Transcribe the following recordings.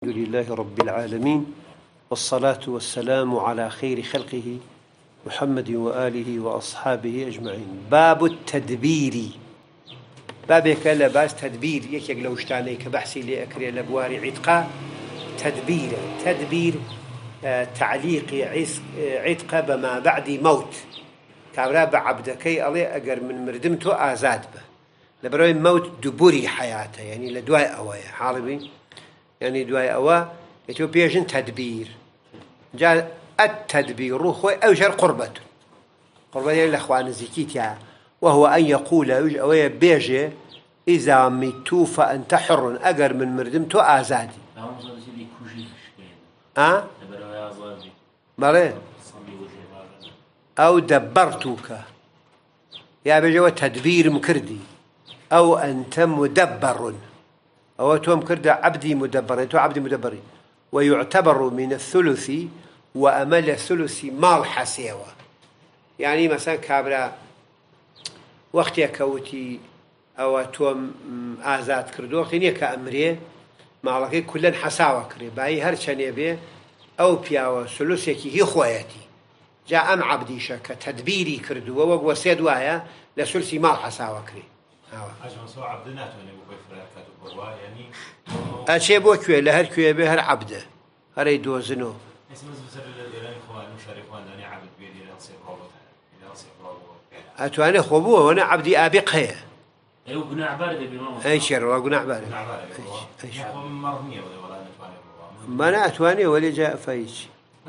الحمد لله رب العالمين، والصلاة والسلام على خير خلقه محمد وآله وأصحابه أجمعين. باب التدبير. بابك لباس تدبير يكيك لو اشتاني كبحثي لأكري لبواري عتقا تدبير تعليق عتقا بما بعد موت كابرا عبدكي الله أقر من مردمته آزاد به لبروي موت دبوري حياته، يعني لدواء أوايا حالبي، يعني دواء أوا يتوبيجن تدبير. جاء التدبير روح أوجر قربة الأخوان زكيتها، وهو أن يقول أويا بيجي إذا ميتو فأنت حر أقر من مردمته آزادي. مرة أو دبرتك يا بيجي تدبير مكردي، أو أنت مدبر، أو توم كرد عبدي مدبر، أنتو عبدي مدبري، ويعتبر من الثلث وأمل الثلث مال حسيوة. يعني مثلا كابرا وقت يكوتي أو توم آزاد كردو وقت نيك أمري مالكي كلن حساوة كري باي هرشان يبي أو بياوة ثلثيكي هي خواتي جاء أم عبدي شك تدبيري كردو ووقو سيدوايا لثلثي مال حساوة كري. عشان سو عبدنا توني بقول فلان كتب يعني أشي بوكوي لهر كوي به هر عبده هر يدوزنو. اسم بسر الإيراني خوان مشاركون دني عبد بيدي لأصيب روبوت لأصيب روبوت. أتواني خوبوه وأنا عبدي أبيق هي. أيوة قناع عبارة بالماء. أي شر والله قناع عبارة. أي شر. مرمية ولا نتواني. ما أنا أتواني ولا جاء فايش.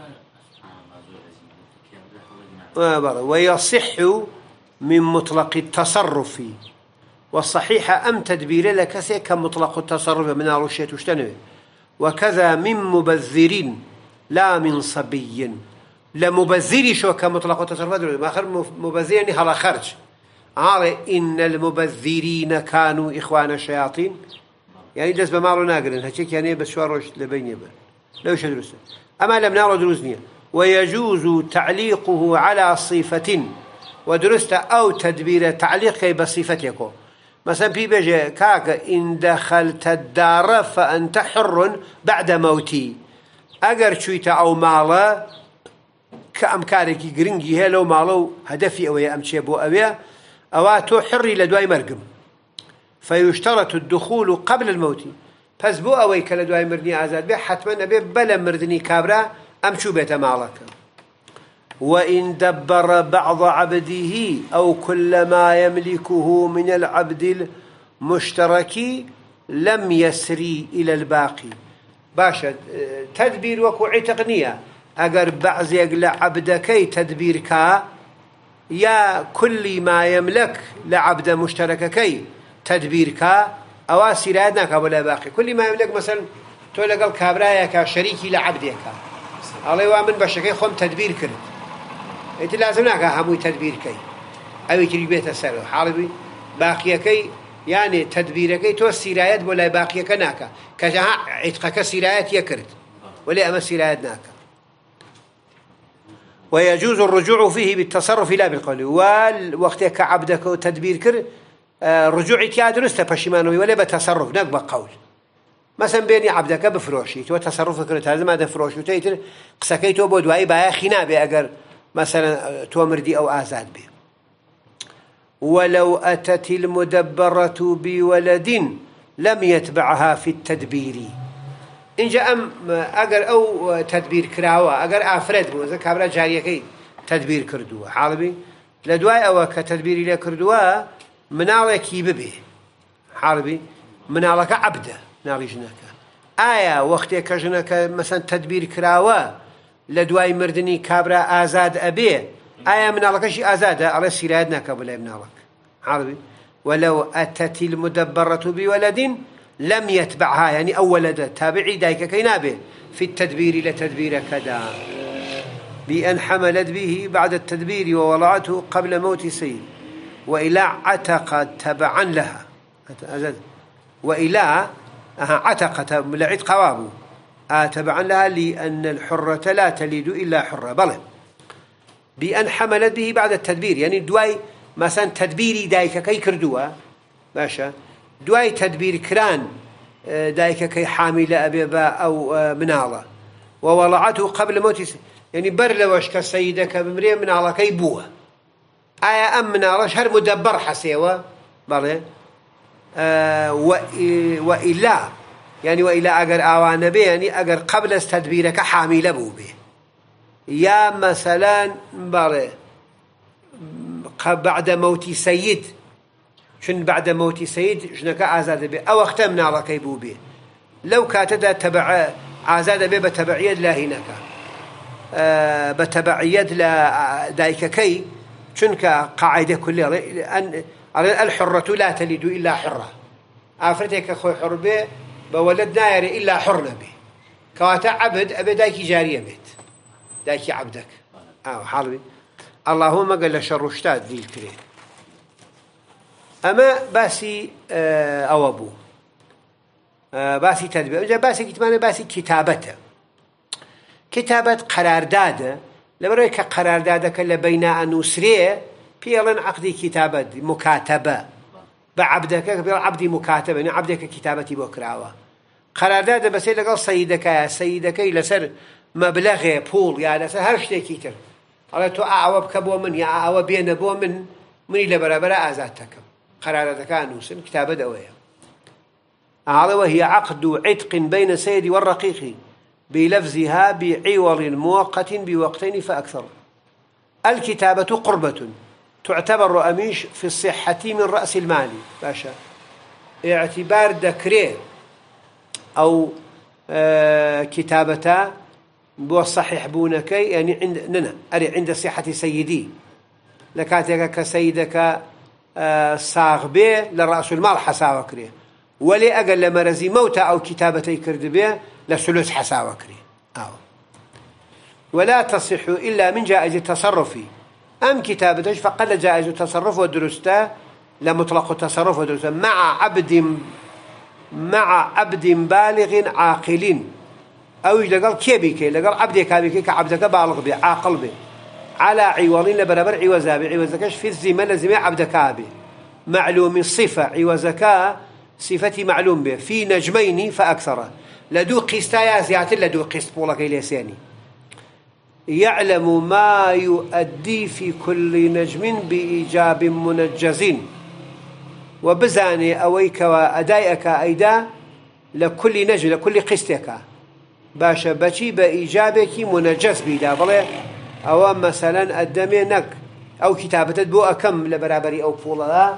ويصح من مطلق التصرف، والصحيح أم تدبير لكسي كمطلق التصرف من الرشية وشتنوه. وكذا من مبذرين لا من صبي، لمبذري شو كمطلق التصرف ما آخر مبذر يعني هلا خرج عاري إن المبذرين كانوا إخوان الشياطين، يعني دس بمارو ناقرن هشيك يعني بس شو روش لبين يبن لو شو درسه. أما لم نرى دروسنيا. ويجوز تعليقه على صفة ودرست أو تدبير تعليق بصفة يكون مثلا في بيجي كاك إن دخلت الدار فأنت حر بعد موتي. أجر شويته أو ماله كأمكارك جرينجي هي لو مالو هدفي أو أمشي أبو أبيه أواتو حري لدواي مرقم، فيشترط الدخول قبل الموت. بس بو أويك لدواي مردني آزاد به حتما نبي بلا مردني كابرا أمشو بيت مالك. وإن دبر بعض عبده أو كل ما يملكه من العبد المشترك لم يسري إلى الباقي. باشا تدبير وكو عتقنية أقر بعض يقل عبدكي تدبير كا يا كل ما يملك لعبد مشترككي تدبير كا أو سيرادنا كابولا باقي. كل ما يملك مثلا تقول قال كابرايا كشريكي لعبدك الله وامن بشكي خم تدبير كرد انت لازم ناكا هموي تدبير كي او يتري بيت السر حالبي باقيه كي يعني تدبير كي تو سيرايات ولا باقيه كناكا كجا عتقك سيرايات يكرد ولا اما سيرايات ناكا. ويجوز الرجوع فيه بالتصرف لا بالقول. والوقت كعبدك تدبير كر رجوع تياد رست بشيمانوي ولا بتصرف نك بقول. مثلا بيني عبدك بفروشي تو تصرفك كرت هذا ما دفروش وتيتر قسكيتو بودواي بايا خنابه اگر مثلا تومردي أو آزاد به. ولو أتت المدبرة بولد لم يتبعها في التدبير. إن جاء أجر أو تدبير كراوة أجر أفراد مثلا كابرا جارية كي تدبير كردوه حالبي لدواء أو كتدبير إلى كردوه منالك يببه حالبي منالك عبده نالي جنك آية وقت كجنك مثلا تدبير كراوة لدواي مردني كابرا آزاد أبيه آية من الله كشي آزاد على سيرادنا كابلا ابن الله عربي. ولو أتت المدبرة بولد لم يتبعها يعني أو ولد تابعي دايك كينابه في التدبير لتدبير كذا بأن حملت به بعد التدبير ووضعته قبل موت سيد وإلى عتق تبعا لها وإلى عتق لعد قوابه تبعا لها لأن الحرة لا تلد إلا حرة بله بأن حملت به بعد التدبير يعني دواي مثلا تدبيري دايك كي كردوها باشا دواي تدبير كران دايك كي حامل أبيبا أو منالة ووضعته قبل موت يعني برلوش كسيدك بمريه منالة كي بوه آية أم منالة هر مدبر حسيوة بله وإلا يعني وإلا أجر أوان به يعني أجر قبل استدبيرك حامل بو به يا مثلا بله بعد موت سيد شن بعد موت سيد شنك آزاد به أو اختمنا على كيبو به لو كاتدا تبع آزاد به بتبعية لا هناك بتبعية لا دايك كي شنك قاعدة كلها أن الحرة لا تلد إلا حرة عفرتك أخوي حر به بولد ناير إلا حرنا به كواتا عبد أبي دايك جارية بيت دايك عبدك حالبي اللهم قال شر اشتاد ذي الكريم أما باسي أو أبو باسي تدبير باسي كتمان باسي كتابته كتابة قرارداد لبروي كقرارداد كلا بين أنوسريه بيلن عقدي كتابة مكاتبة بعبدك عبدي مكاتبة يعني عبدك كتابتي بكراوة قرارداد بس لقال سيدك لسر مبلغ بول يعني لسر هر شيء كتير على تو أعوب كبو من يا أعوب بين بو من إلى برابر آزادك قراردك أنوسن كتابة دوية هذا وهي عقد عتق بين السيد والرقيق بلفظها بعوض مؤقت بوقتين فأكثر الكتابة قربة تعتبر أميش في الصحة من رأس المال باشا اعتبار دكري أو كتابة بوصحح بونكي يعني عند صحة سيدي لكاتك كسيدك صاغبه لرأس المال حساوة كريه ولي أقل مرزي موتى أو كتابتي كرد به لسلوس حساوة كريه ولا تصح إلا من جائز التصرف أم كتابتش فقل جائز التصرف والدرسته لمطلق التصرف والدرسته مع عبد بالغ عاقل أو لقال كيبيك لقال عبدك كابيك كعبدك بالغ به عاقل به على عوضين لبرابر عوزابي عوزكش في الزمن لازم عبدك به معلوم الصفة عوزك صفتي معلوم به في نجمين فأكثر لدو قسطايا زيادة لدو قسط بولك إليساني يعلم ما يؤدي في كل نجم بإيجاب منجز وبزاني أويك وأدائك أيدا لكل نجم لكل قسطك باشا بشي بإيجابك منجز بيدا بله أو مثلا الدمي نك أو كتابة بو أكم لبرابري أو بولا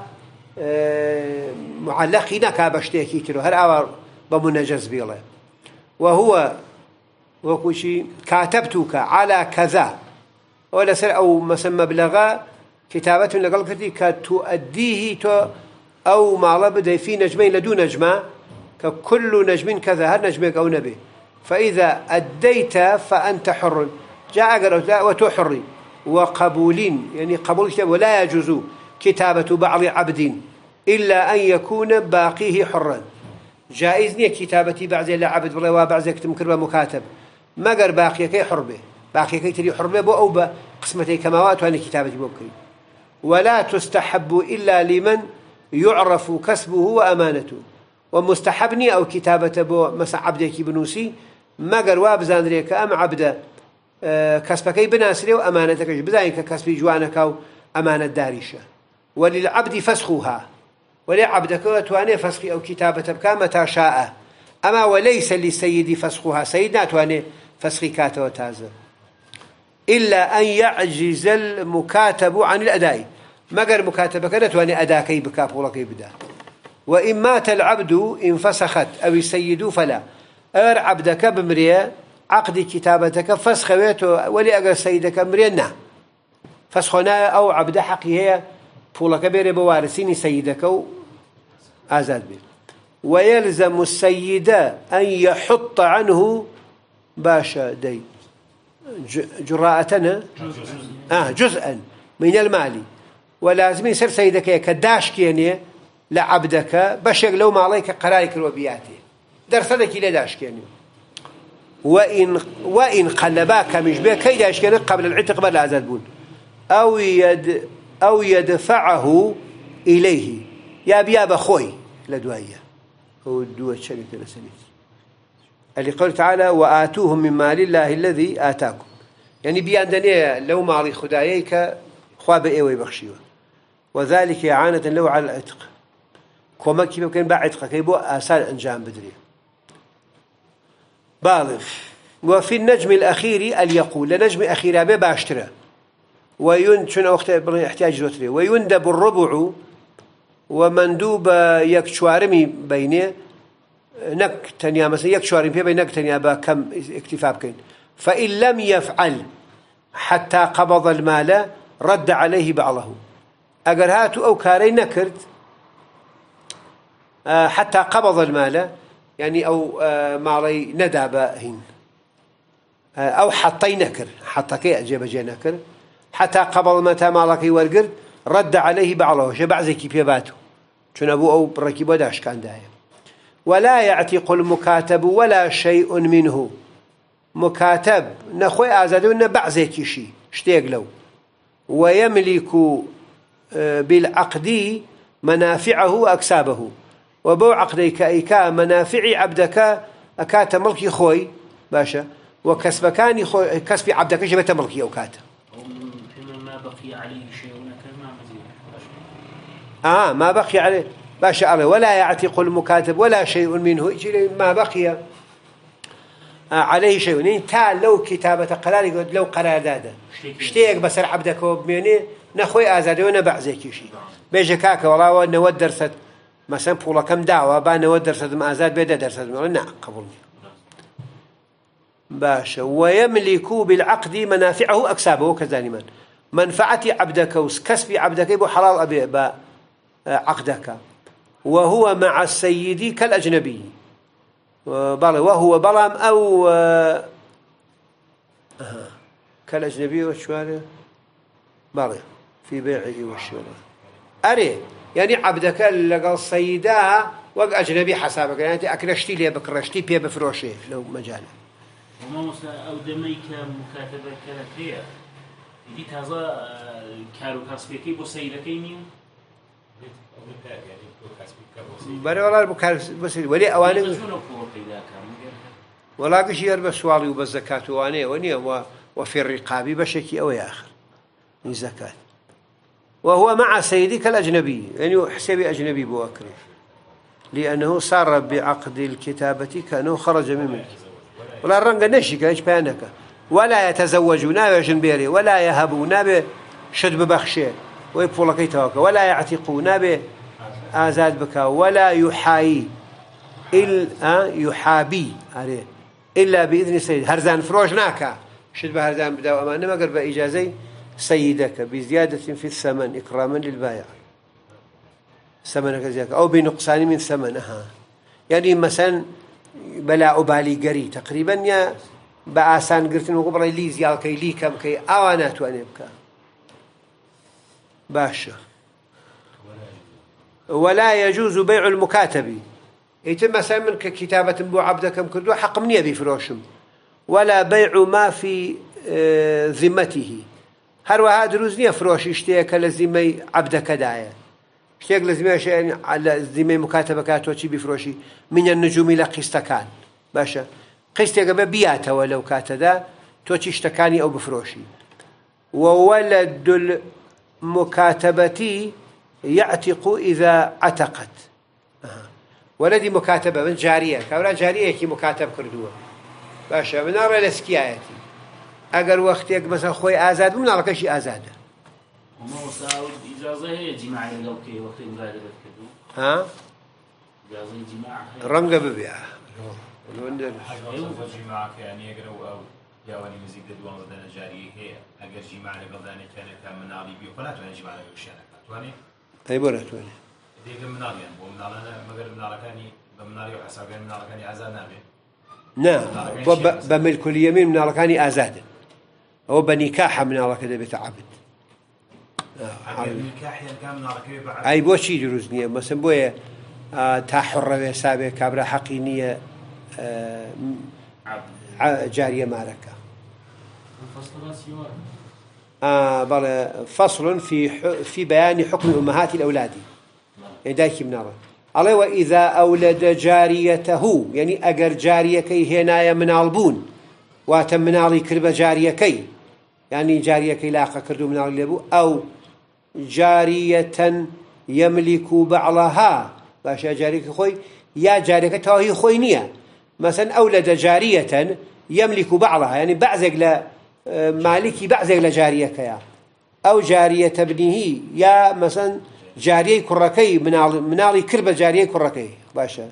معلقي نكا بشتيكي تلو هر أور بمنجز بيله وهو وكوشي كاتبتك على كذا ولا سر أو مسمى بلغة كتابة لقل كتي كتؤديه أو ما بدأ في نجمين لدو نجمة ككل نجم كذا هر نجمك أو نبي فإذا أديت فأنت حر جاء قرأت وتحري وقبولين يعني قبول كتاب ولا يجوز كتابة بعض عبد إلا أن يكون باقيه حرا جائز نية كتابتي بعض العبد والله وبعض يكتم كربة مكاتب ما قر باقيه كي حربه باقيه كي تري حربه بو أو بقسمتي كماوات وأنا كتابتي بوكي ولا تستحب إلا لمن يعرف كسبه وأمانته ومستحبني أو كتابة بو مسا عبدك بنوسي ما قر وابزان ريك أم عبد كسبكي بناسري وأمانتك بذلك كسبي جوانك أو أمانة دارشة وللعبد فسخها ولعبدك تواني فسخي أو كتابة بكا متى شاء أما وليس للسيد فسخها سيدنا تواني فسخي كاتو تازر إلا أن يعجز المكاتب عن الأداء ما قال مكاتبك تواني أداكي بكابولك يبدا وإن مات العبد إن فسخت أو السيد فلا أر عبدك بمريا عقد كتابتك فسخويته ولي أقل سيدك مرينا فسخنا أو عبد حقي هي فولك بيري بوارثين سيدك آزاد به ويلزم السيد أن يحط عنه باشا دي جراءتنا جزءا من المال ولازم يصير سيدك كداش كيني لعبدك بشر لو ما عليك قرارك الوبياتي درسدك إلى داش كيني وإن قلباك مش بك كي داش كيني قبل العتق بلا آزاد بون أو يدفعه إليه يا بخوي لدوايا هو الدوة شريك لسنيت اللي قال تعالى وآتوهم من مال الله الذي آتاكم يعني بيان دنيا لو مالي خدايك خواب إيوي بخشيوه وذلك إعانة له على العتق كما كيف كان بعتق كيبو آسان أنجام بدري بالغ وفي النجم الأخير اليقول لنجم أخير أبي باشترى شنو احتياج زوتري ويندب الربع ومندوب يكشوارمي بينه نك تنيا مثلا يكشوارمي بين نك تنيا بكم اكتفاء بكين فإن لم يفعل حتى قبض المال رد عليه بعضه أجر هاتوا أو كاري نكرت حتى قبض المال يعني أو مالي ندابهن أو حطي نكر حطكي أجيب جي نكر حتى قبض متى مالكي والقرد رد عليه بعضه شبع زكي بيباته شنو أبو أو بركيب وداش كان دايم ولا يعتق المكاتب ولا شيء منه مكاتب نخوي أزادون بعزكي شيء اشتيق له ويملك بالعقد منافعه وأكسابه وبو عقديك إيكا منافع عبدك أكات ملكي خوي باشا وكسبكاني خوي كسب عبدك جبت ملكي أو كات ما بقي عليه شيء كما مزيد ما بقي عليه باشا عليه ولا يعتق المكاتب ولا شيء منه ما بقي عليه شيء يعني تا لو كتابة قرار يقول لو قرار دادا اشتيق بسر عبدك وبميني نخوي آزادي ونبع زي كيشي بيجي كاكا والله ونود درست مثلا بولا كم دعوة بان درست ما آزاد بيدا درست نعم قبولني باشا ويملك بالعقد منافعه أكسابه كذلك منفعة عبدك وكسب عبدك يبو حلال أبي عقدك وهو مع السيد كالأجنبي وهو بلام أو كالأجنبي والشوارع بلى في بيعه والشراء أري يعني عبدك لقى السيدة وقع أجنبي حسابك يعني أكرشتي لي بكرشتي بيه بفروشي لو مجاله وما مثلا أو دميك مكاتبة كالتريا دي تازا كارو كاسبيكي بو سيدكيني بري والله بس ولي أواني ولا قشير بسوالي وبالزكاة واني وني وفي الرقاب بشكي أو آخر من زكاة وهو مع سيدك الأجنبي يعني حسابي أجنبي بوكري لأنه صار بعقد الكتابة كأنه خرج من ملك ولا الرنق نشك إيش بيانك ولا يتزوجون بجنبيري ولا يهبون بشد ببخشي ويبفوا لك توكا ولا يعتقون بآزاد بك ولا يحايي يحابي عليه إلا بإذن سيد هرزان فروش ناكا شد بهرزان بدأ أمانة ما قرب إجازي سيدك بزيادة في الثمن إكراما للبائع ثمنك زيادة أو بنقصان من ثمنها يعني مثلا بلا أبالي قري تقريبا يا بآسان قرتن وقبر لي زيال كي لي كم كي أوانات وأنا بك باشا ولا يجوز بيع المكاتب يتم مثلا من كتابة بو عبدك كردو حق من يبي فروشم ولا بيع ما في ذمته هروها دروزني فروش اشتيك لزمي عبدك داية اشتيك لزمي شيء على زمي مكاتبة كاتوشي بفروشي من النجوم إلى قستكان باشا قستك ببياته ولو كاتدا توشي اشتكاني أو بفروشي وولد المكاتبة يعتق إذا عتقت ولدي مكاتبة من جارية كولا جارية كي مكاتب كردوه باشا من أرى لسكياتي أجر وقتك مثلا خوي آزاد من على شيء آزاده وما وصاود إجازة هي جماعة لو كي وقت مغادرة كدو ها إجازة جماعة رنقة ببيعة جماعة يعني يقرأوا أو يواني مزيد دوان ضدنا جارية هي أجر جماعة لقضاني كان من علي بيو فلا تواني جماعة لقشانك تواني أي برا تواني ديك من علي يعني ومن على مقر من على كاني من علي وحسابين من على كاني آزاد نابي نعم بملك اليمين من على كاني آزاد هو بنكاحة من على كده بتعبد النكاح كان من على كده أي بوشي جروزني مثلا بويا تحرر حسابه كبر حقينية جارية معركة بل فصل في بيان حكم أمهات الأولاد يعني دايك من نار عليه وإذا أولد جاريته يعني أجر جاريكي هنا منالبون واتم منالي كرب جاريكي يعني جاريكي لاقى كردو منالي لبو أو جارية يملك بعضها باشا جاريك خوي يا جاريك توهي خوينية مثلا أولد جارية يملك بعضها يعني بعزق مالكي بعزق لجاريك يا أو جارية ابنه يا مثلا جارية كركي منالي كرب جارية كركي باشا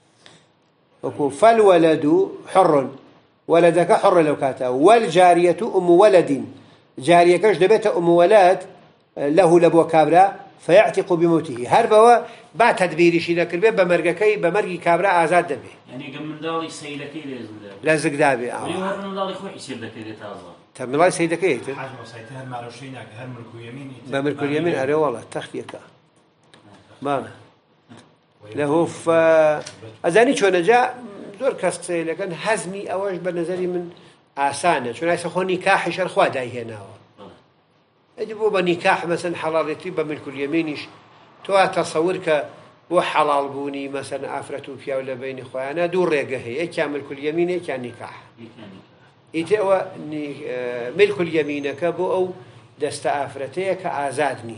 فالولد حر ولدك حر لو كاتا والجارية أم ولد جارية كش دبت أم ولد له لبو كابرا فيعتق بموته هربوا بعد تدبيري شي ذاك البيت بمرقي كابرا آزاد دبي يعني قم من دالي سيدكي لازق دابي وليو من دالي خوي يصير ذاك تازه تم الله سيدكي حاجه وصيتها المعروشين هر ملك يمين بملك اليمين أري والله تختيك ما له ف أزاني شو نجا زور كاستي لكن هزمي أوج بنظري من آسانه شو ناس خو نكاح شرخوا داي هنا يجبوا بنكاح مثلا حلالتي بملك اليمينش تو تصورك بو حلال بوني مثلا افرتو فيا ولا بين اخوانا دور ريقه هي كامل كل يمين كان نكاح يتوا ملك اليمين كبو او دست افرتك ازادني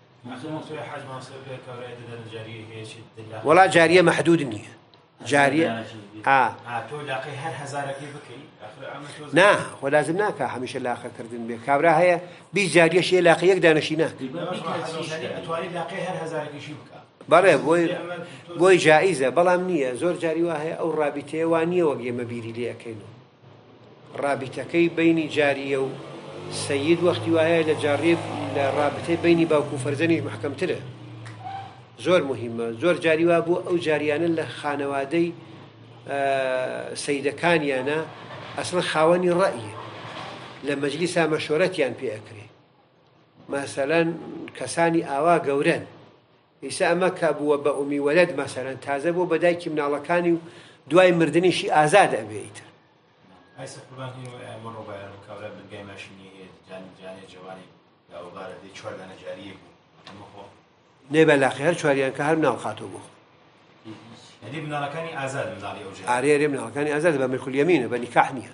ولا جاريه محدود نيه جاريه تو لاقي هر هزارك بكي نا ولازم ناكا هميشه لاقه كردن به كابرا هي بي جاريه شي لاقي يك دانشينا تواني لاقي هر هزارك شي بك بله بوي جائزه بلام نیه زور جاری واه او رابطه وانیه وگه مبیری لیکینو رابطه بین جاریه و سید وقتی واه لجارب لرابطه بین باوکو فرزنیش محکم تره زور مهمه زور جاری واه بو او جاریانه لخانوادی سیدکانیانه اصلا خوانی رأی لمجلس مشورتیان پی اکری مثلا کسانی آوا گورن إذا أما كابو بأمي ولد مثلا تازبوا بدايك من الله كانوا دواي مردني شيء آزاد أبيت. هاي سكبان هي مرة بعير مكابرة بالجاي ماشيني جاني جواني أو بارد شوال أنا جاريه المخو. نبى الأخير شواليان كهر من الخاتو بخ. يعني من الله كاني آزاد من عليه وجه. عرير من الله كاني آزاد بملك اليمين بنكاحني.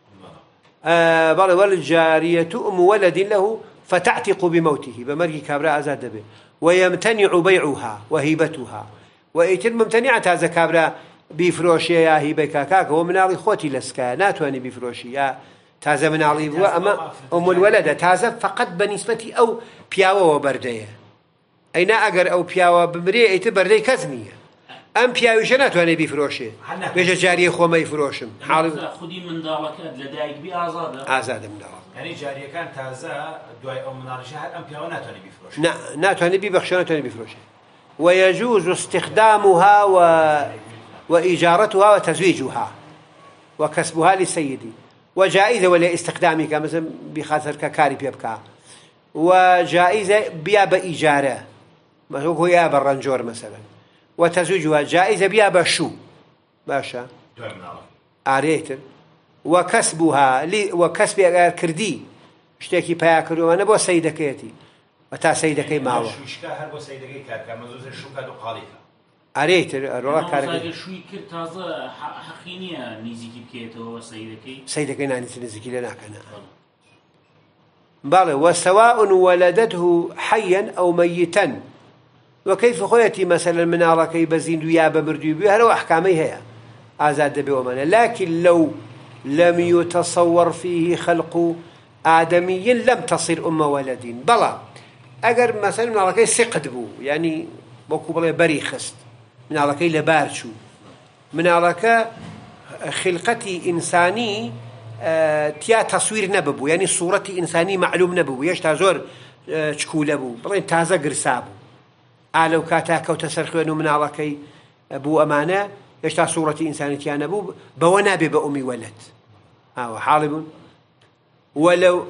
والجارية أم ولد له فتعتق بموته بمرق كابرا آزاد به. ويمتنع بيعها وهبتها وإيتر ممتنعة هذا كابرا بيفروشي يا هبة كاكاك ومنالي خوتي لسكا ناتواني بيفروشي يا تازا منالي وأما أم الولدة تازا فقط بالنسبة أو بياوة وبردية أين أقر أو بياوة بمريه إيتر بردية كزنية أم بياوي ناتواني بيفروشي بيجا جاري خو ما يفروشم خدي من دالك لدايك آزاد من دالك يعني جارية كان تازا دواي أو منالي شهر أم بياوة ناتواني بيفروشي ناتواني بيبخشي ناتواني بيفروشي ويجوز استخدامها وإيجارتها وتزويجها وكسبها للسيد وجائزة ولا استخدامك مثلا بخاطر ككاري بيبكى وجائزة بيا بإيجاره مثلا هو يا بالرنجور مثلا وتزويجها جائزة بيا بشو باشا عريتر وكسبها وكسب كردي اشتكي بياكلوا أنا بو سيدكيتي وتا سيدكي معه شو هر بو سيدكي كار مزوز شو كادو قاليك عريتر الولا كار شوي كر تازه حقينيه نيزيكي بكيتو سيدكي نيزيكي لنا كنا بله وسواء ولدته حيا أو ميتا وكيف خويتي مثلا من عركي بزين ديابة مردو بيها لو أحكامي هي آزاد بيومنا لكن لو لم يتصور فيه خلق آدمي لم تصير أم ولد بلا أجر مثلا من عركي سقد بو يعني بوكو بلا بريخست من عركي لبارشو من عركي خلقتي إنساني تيا تصوير نببو يعني صورة إنساني معلوم نببو يشتا زور تشكول أبو بلين تازا قرسابو لو كاتاك وتسرخينو من عركي أبو أمانة يشتا صورة إنساني تيا نبو بونابي بأمي ولد وحالبون ولو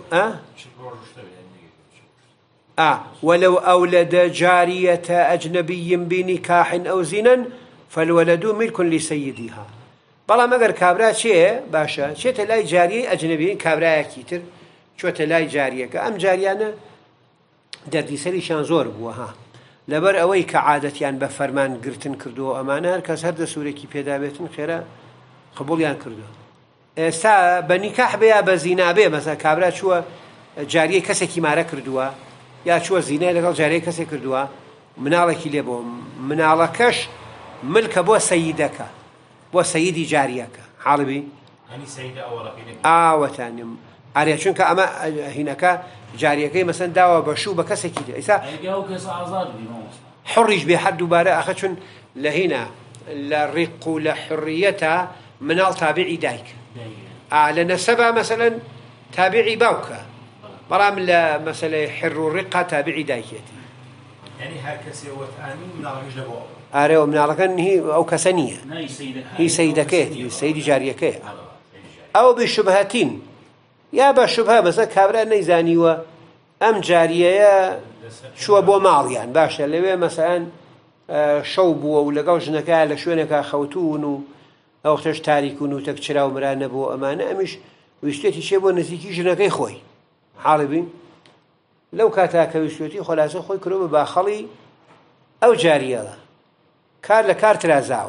ولو أولد جارية أجنبي بنكاح أو زنا فالولد ملك لسيدها بلا مگر كابرا شيء باشا شيء تلاقي جارية أجنبي كابرا كيتر شو تلاقي جارية كأم جاريانا دردي سري شان زور بوها لبر أوي كعادتيان بفرمان قرتن كردو أمانة كاس هرد سوريكي بيدا بيتن خيرا قبوليان كردو سا بنكاح بيا بزنا بيا مثلا كابرا شو جارية كسكي مارا كردوا يا شو زنا لقال جارية كسي كردوا منالك ليبو منالكش ملك بو سيدك بو سيدي جاريك حالبي يعني سيدة أولا كينك وتاني أريد شنك أما هناك جاريك مثلا داوا بشو بكسكي ده إذا هو كاس أعزاد بيموت حرج بحد دوباره أخذشون لهنا للرق لحريتها منال تابعي دايك لأن سبا مثلا تابعي باوكا برام مثلا حر الرقة تابعي دايكيتي يعني هكذا وتأني من عرج لبو أريو من عرقن هي أو كسنية هي سيدكيت هي سيد جاريكيت أو بالشبهاتين يا بالشبهة مثلا كابرا نيزاني و أم جارية شو أبو مال يعني باشا اللي مثلا شوبوا ولا جوجنك على شوينك خوتون أو تش تاريكون وتكشرا ومران بو أمانة أمش ويشتي شيء بو نزيكي جنك خوي حالبين لو كاتاك ويشتي خلاص خوي كروب باخلي أو جارية كار لكار ترازاوة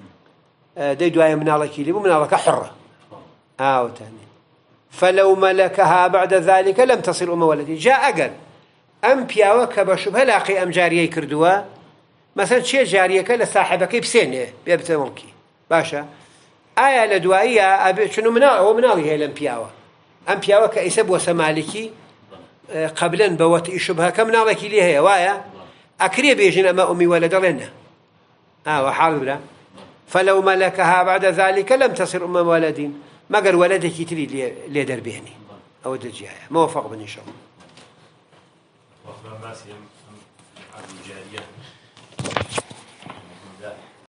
دي دوايا من الله كيلي ومن الله كحرة تاني فلو ملكها بعد ذلك لم تصل أم ولدي جاء أقل أم بياوك بشبه لاقي أم جارية كردوا مثلا شيء جارية لصاحبك بسنة بيبت ملكي باشا آية لدوائية أبي شنو هو منالي هي لم بياوة أم بياوة كإسب وسمالكي قبلا بوت إشبها كم نالك لي هي وايا أكري بيجن أما أمي ولد لنا وحال بلا فلو ملكها بعد ذلك لم تصل أم ولدين ما قال ولدك تريد لي دربيني أو دجاية موفق بن إن شاء الله. وأخبار الناس عبد الجارية